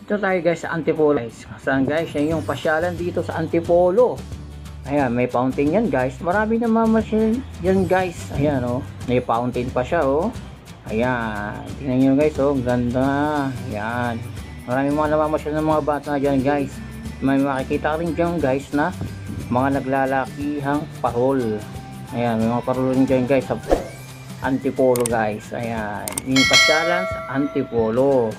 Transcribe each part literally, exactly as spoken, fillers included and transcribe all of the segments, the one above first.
Dito tayo guys sa Antipolo guys. Saan guys? Yan yung pasyalan dito sa Antipolo. Ayan, may fountain yan guys. Marami na mamasyal yan guys. Ayan oh. May fountain pa siya oh. Ayan. Tingnan nyo guys oh. Ganda. Ayan. Marami mga namamasyal ng mga bata dyan guys. May makikita rin dyan guys na mga naglalakihang parol. Ayan. May mga parol rin dyan guys sa Antipolo guys. Ayan. Yung pasyalan sa Antipolo.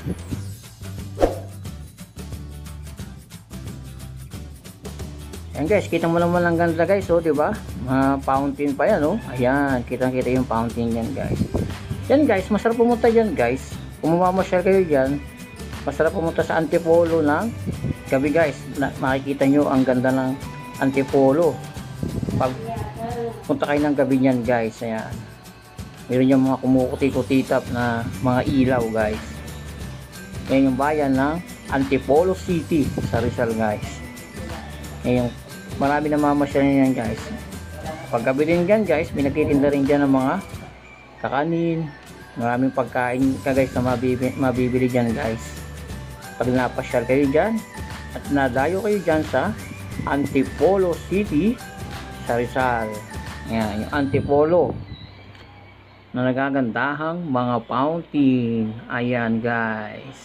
Ayan guys, kita mo naman ang ganda guys, oh, di ba? Mga fountain pa yan, oh. Ayan, kitang-kita yung fountain yan guys. Yan guys, masarap pumunta diyan guys. Kung mamamasyal kayo diyan, masarap pumunta sa Antipolo ng gabi guys. Na, makikita nyo ang ganda ng Antipolo. Pag punta kayo ng gabi niyan guys, ayan. Meron yung mga kumukuti-kutitap na mga ilaw guys. Yan yung bayan ng Antipolo City sa Rizal guys. Yan yung marami na mamasyal yan guys. Paggabi din dyan guys, may nagtitinda rin dyan ng mga kakanin, maraming pagkain ka guys na mabibili, mabibili dyan guys. Pag napasyal kayo dyan at nadayo kayo dyan sa Antipolo City sa Rizal. Yan, yung Antipolo na nagagandahang mga fountain. Ayan guys.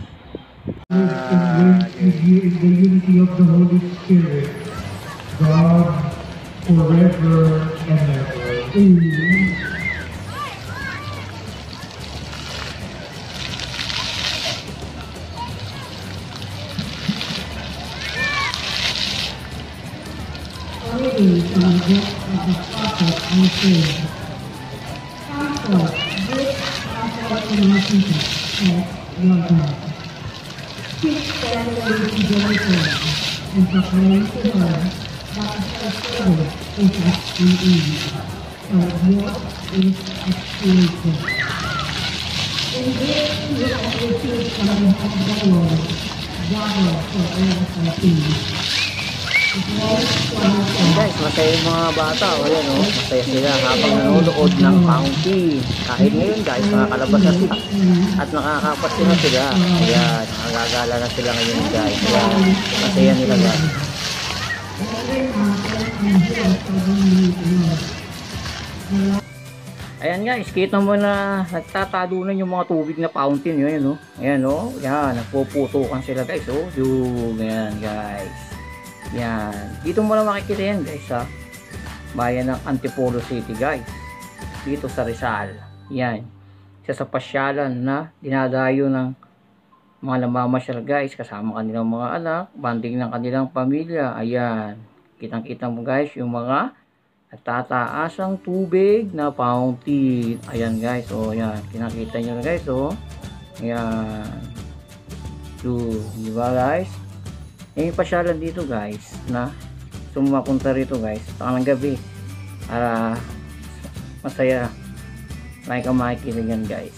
Uh, in the unity of the Holy Spirit, God, forever and ever. Amen. Already to the gift of the prophet and faith. Comfort, this prophet and our people, as your God. Keep steadily to Jerusalem and proclaim to her that her service is at the end, her work is expiated. In this you have received from the hand of the Lord, gather forever and peace. Guys, masaya yung mga bata, o yan o, masaya sila habang nanonood ng fountain. Kahit ngayon guys, nakakalabas na sila at nakakapas na sila. Ayan, nakagagala na sila ngayon guys. Ayan, masaya nila guys. Ayan guys, kita mo na nagtatalunan yung mga tubig na fountain. Ayan o, ayan o, ayan, nagpuputukan sila guys o. Yung, ayan guys. Yan, dito mo lang makikita yan guys sa bayan ng Antipolo City guys, dito sa Rizal. Yan, isa sa pasyalan na dinadayo ng mga namamasyal guys, kasama kanilang mga anak, banding ng kanilang pamilya. Ayan, kitang kita mo guys yung mga nagtataasang tubig na fountain. Ayan guys, oh yan, kinakita nyo na guys oh. Ayan, so, di ba guys? Yung pasyalan dito guys na sumapunta rito guys takang gabi para masaya. Like ang makikita yan guys.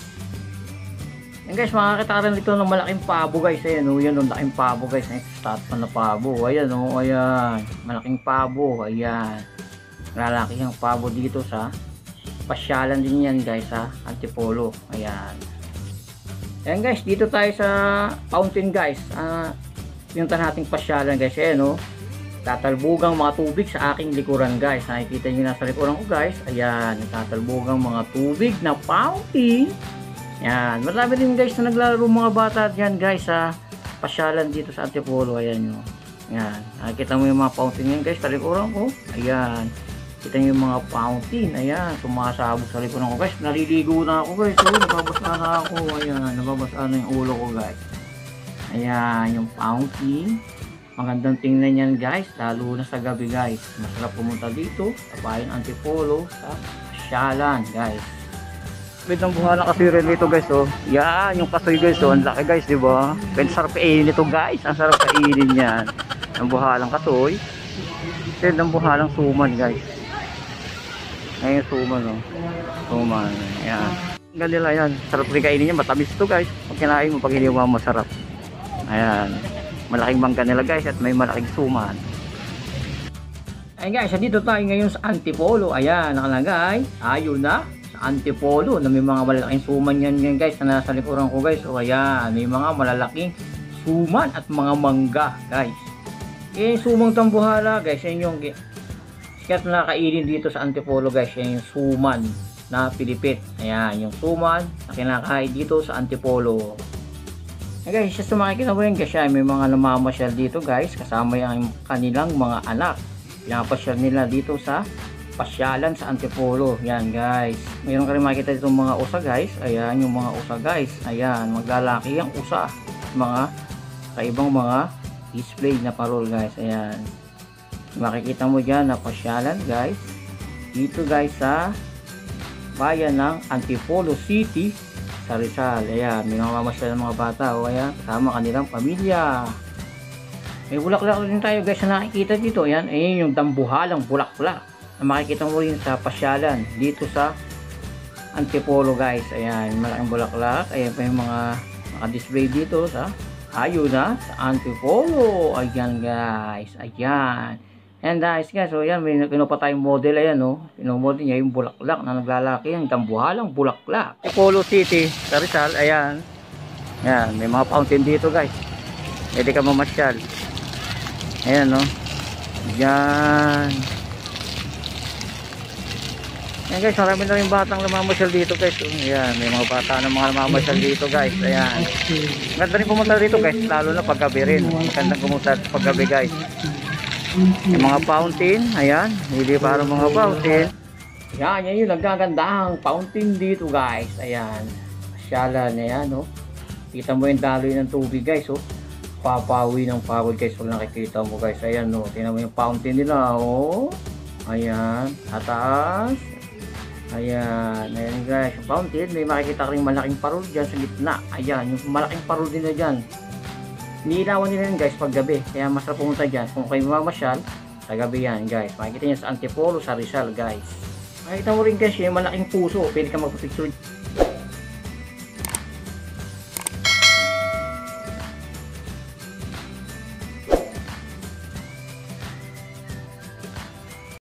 Yan guys, makakita rin dito ng malaking pabo guys. Ayan o, yan o, malaking pabo guys. Start pa na pabo. Ayan o, ayan, malaking pabo. Ayan, lalaki yung pabo dito sa pasyalan din yan guys sa Antipolo. Ayan. Ayan guys, dito tayo sa fountain guys. Ah uh, yung nating pasyalan guys, ayan o, tatalbugang mga tubig sa aking likuran guys. Nakikita nyo nasa likuran ko guys. Ayan, tatalbugang mga tubig na fountain. Ayan, marami din guys na naglalaro mga bata dyan guys sa pasyalan dito sa Antipolo. Ayan o, ayan, nakikita mo yung mga fountain yan guys sa likuran ko. Ayan, kita nyo yung mga fountain. Ayan, sumasabog sa likuran ko guys. Naliligo na ako guys, so, nababasa na ako. Ayan, nababasa na yung ulo ko guys. Ayan, yung fountain. Magandang tingnan yan guys, lalo na sa gabi guys. Masarap pumunta dito sa bayan Antipolo sa pasyalan guys. Wait, ang buhala kasi rin dito guys oh. Yan, yung kasoy guys oh, ang laki guys, di ba? Pwede sarap kainin nito guys, ang sarap kainin yan. Ang buhalang kasoy. Pwede ang buhalang suman guys. Ayan yung suman oh. Suman, ayan. Ang ganila yan, sarap rin kainin yan, matamis to guys. Pag kinain mo, pag hindi mo masarap. Ayan, malaking mangga nila guys at may malaking suman. Ayan guys, dito tayo ngayon sa Antipolo. Ayan, nakalagay, ayun na, sa Antipolo na may mga malalaking suman yan, yan guys na nasa likuran ko guys. O ayan, may mga malalaking suman at mga mangga guys. Yung sumang tambuhala guys, yan yung sikat na kainin dito sa Antipolo guys. Yan yung suman na pilipit. Ayan, yung suman na kinakain dito sa Antipolo. Ayan guys, sa makikita mo yan guys, may mga namamasyal dito guys, kasama yung kanilang mga anak. Pinapasyal nila dito sa pasyalan sa Antipolo. Yan guys, mayroon ka rin makikita dito mga usa guys. Ayan yung mga usa guys. Ayan, maglalaki ang usa, mga kaibang mga display na parol guys. Ayan, makikita mo dyan na pasyalan guys dito guys sa bayan ng Antipolo City sa Rizal. Ayan, may mga mamasyal ng mga bata o ayan, kasama kanilang pamilya. May bulaklak din tayo guys na nakikita dito. Ayan, ayan yung dambuhalang bulaklak na makikita mo rin sa pasyalan dito sa Antipolo guys. Ayan, malaking bulaklak. Ayan pa yung mga naka-display dito sa ayo na sa Antipolo. Ayan guys, ayan. And guys, guys, so ayan, may kinuha tayong model. Ayan o, oh. Pinomodel niya yung bulaklak na naglalaki, yung dambuhalang bulaklak. Antipolo City sa Rizal. Ayan, ayan, may mga fountain dito guys, pwede ka mamasyal. Ayan o, oh. Ayan. Ayan guys, marami na rin batang namamasyal dito guys. Ayan, may mga bata na mga namamasyal dito guys. Ayan, maganda rin pumunta dito guys, lalo na paggabi rin. Magandang pumunta paggabi guys. Yung mga fountain, ayan, hindi para mga fountain. Ayan, yan yung nagagandahang fountain dito guys. Ayan, pasyalan, ayan o, oh. Kita mo yung daloy ng tubig guys o, oh. Papawi ng pagod guys pag nakikita mo guys. Ayan o, oh. Tingnan mo yung fountain nila o, oh. Ayan, tataas. Ayan, ayan guys, yung fountain, may makikita rin malaking parol dyan sa gitna. Ayan, yung malaking parol din na dyan. Niilawan nila yan guys pag gabi, kaya masarap pumunta dyan kung kayo mamasyal sa gabi yan guys. Makikita nyo sa Antipolo sa Rizal guys. Makikita mo rin guys yung malaking puso, pwede ka magpapicture.